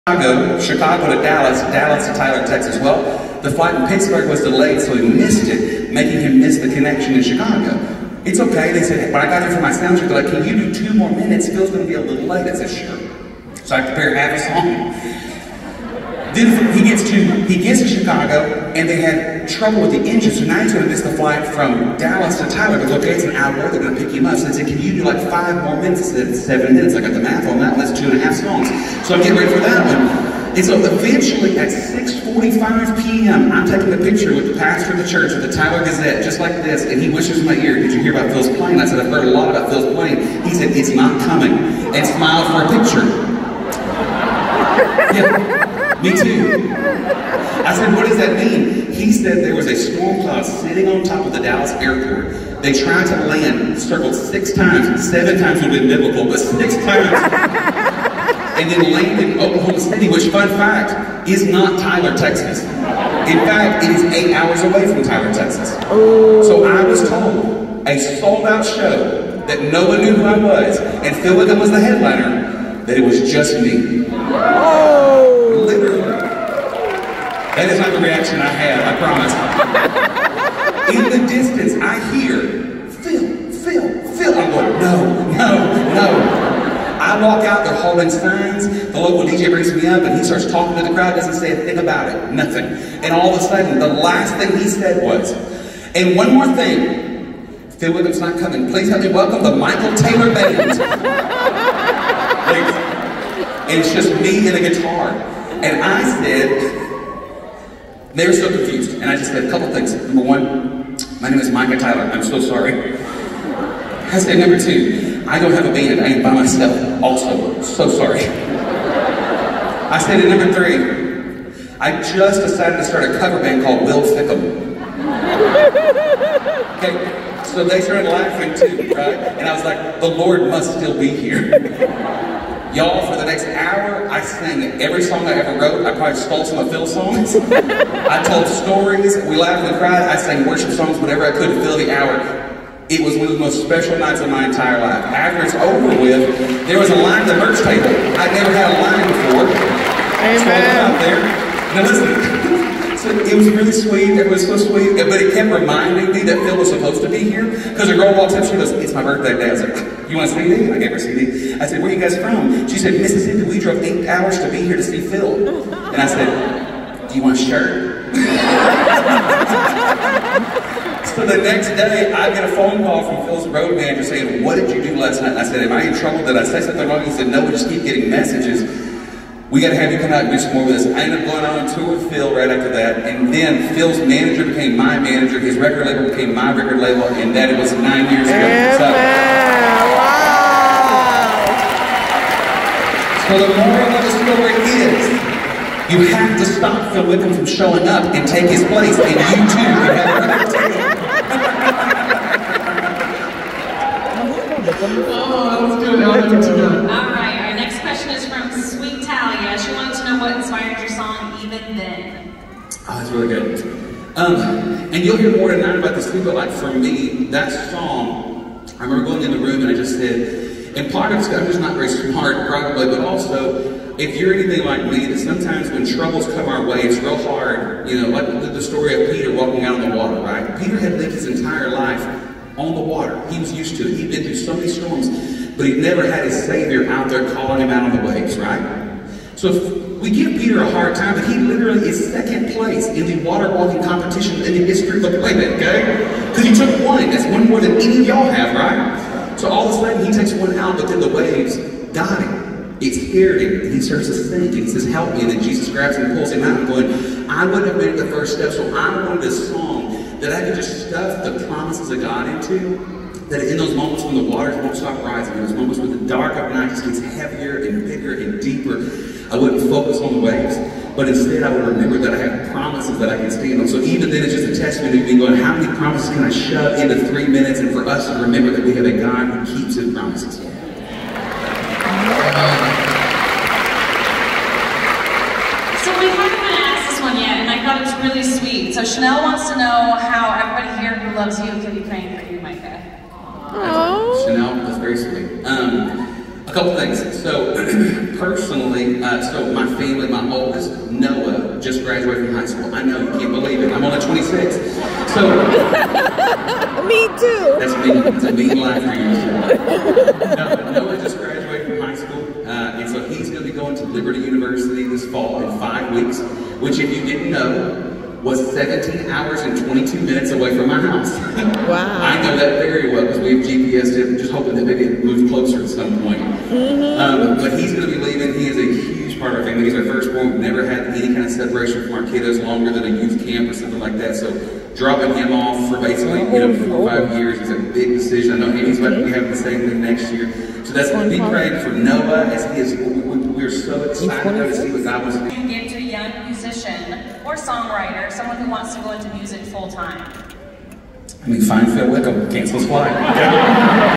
Chicago to Dallas, Dallas to Tyler, Texas. Well, the flight in Pittsburgh was delayed, so he missed it, making him miss the connection in Chicago. It's okay, they said, when I got here for my sound check, they're like, can you do 2 more minutes? Phil's going to be a little late. I said, sure. So I prepared half a song. Then he gets to Chicago, and they had trouble with the engine, so now he's going to miss the flight from Dallas to Tyler. But okay, it's an hour, they're going to pick him up. So they said, can you do like 5 more minutes? I said, 7 minutes. I got the math on that, that's 2.5 songs. So I'm getting ready for that one. And so eventually at 6:45 p.m., I'm taking a picture with the pastor of the church with the Tyler Gazette, just like this, and he whispers in my ear, did you hear about Phil's plane? I said, I've heard a lot about Phil's plane. He said, it's not coming, and smiled for a picture. Yeah, me too. I said, what does that mean? He said there was a storm cloud sitting on top of the Dallas airport. They tried to land, circled 6 times, 7 times would have been biblical, but 6 times. And then landed in Oklahoma City, which, fun fact, is not Tyler, Texas. In fact, it is 8 hours away from Tyler, Texas. Oh. So I was told, a sold-out show that no one knew who I was, and Phil Wickham was the headliner, that it was just me. Oh. Literally. That is not the reaction I had, I promise. In the distance, I hear, Phil. I'm going, no. I walk out, they're holding signs, the local DJ brings me up and he starts talking to the crowd, doesn't say a thing about it, nothing. And all of a sudden, the last thing he said was, and one more thing, Phil Wickham's not coming, please help me welcome the Michael Taylor Band. And it's just me and a guitar. And I said, they were so confused, and I just said a couple things. Number 1, my name is Micah Tyler, I'm so sorry. I said number 2, I don't have a band, I am by myself, also, so sorry. I said at number 3, I just decided to start a cover band called Will Fickham. Okay, so they started laughing too, right? And I was like, the Lord must still be here. Y'all, for the next hour, I sang every song I ever wrote. I probably stole some of Phil's songs. I told stories, we laughed and cried, I sang worship songs, whatever I could to fill the hour. It was one of the most special nights of my entire life. After it's over with, there was a line at the merch table. I'd never had a line before. Amen. Out there. Now listen, so it was really sweet, it was so sweet, but it kept reminding me that Phil was supposed to be here. Because a girl walks up, she goes, it's my birthday day. I was like, you want a CD? I gave her a CD. I said, where are you guys from? She said, Mississippi, we drove 8 hours to be here to see Phil. And I said, do you want a shirt? So the next day, I get a phone call from Phil's road manager saying, what did you do last night? And I said, am I in trouble? Did I say something wrong? He said, no, we just keep getting messages. We gotta have you come out and do some more with us. I ended up going on tour with Phil right after that. And then Phil's manager became my manager. His record label became my record label. And that was 9 years ago. So the moral of the story is, you have to stop Phil Wickham from showing up and take his place, and you too can have a reputation. Oh, that was good. All right, our next question is from Sweet Talia. She wanted to know what inspired your song, Even Then. Oh, that's really good. And you'll hear more tonight about this too, but like for me, that song, I remember going in the room and I just said, and part of it's, I'm just not very smart probably, but also, if you're anything like me, that sometimes when troubles come our way, it's real hard, you know, like the story of Peter walking out on the water, right? Peter had lived his entire life on the water. He was used to it. He'd been through so many storms, but he'd never had his Savior out there calling him out on the waves, right? So we give Peter a hard time, but he literally is 2nd place in the water walking competition in the history of the planet, okay? Because he took 1. That's 1 more than any of y'all have, right? So all of a sudden he takes 1 out, but then the waves got him. It scared him, and he starts to sink, and he says, help me, and then Jesus grabs him and pulls him out, and going, I wouldn't have made the first step, so I wanted a song that I could just stuff the promises of God into, that in those moments when the waters won't stop rising, in those moments when the dark of night just gets heavier and bigger and deeper, I wouldn't focus on the waves, but instead I would remember that I have promises that I can stand on. So even then it's just a testament of me going, how many promises can I shove into 3 minutes, and for us to remember that we have a God who keeps his promises. So we haven't been asked this one yet, and I thought it was really sweet. So Chanel wants to know how everybody here who loves you can be praying for you, Micah. Chanel, that's very sweet. A couple things. So, personally, so my family, my oldest, Noah, just graduated from high school. I know, you can't believe it. I'm only 26. So, me too. That's me. It's a mean life for you. No, Noah just graduated from high school, and so he's going to be going to Liberty University this fall in 5 weeks, which, if you didn't know, was 17 hours and 22 minutes away from my house. Wow. I know that very well because we've GPSed it, just hoping that maybe it moves closer at some point. But he's going to be leaving. He is a huge part of our family. He's our firstborn. We've never had any kind of separation from our kiddos longer than a youth camp or something like that. So dropping him off for basically 4 or 5 years is a big decision. I know Amy's about to be having the same thing next year. So that's going to be praying for Noah as he is. We're so excited to see what God wants to do. Give to a young musician or songwriter, someone who wants to go into music full time. I mean, find Phil Wickham, cancel his flight.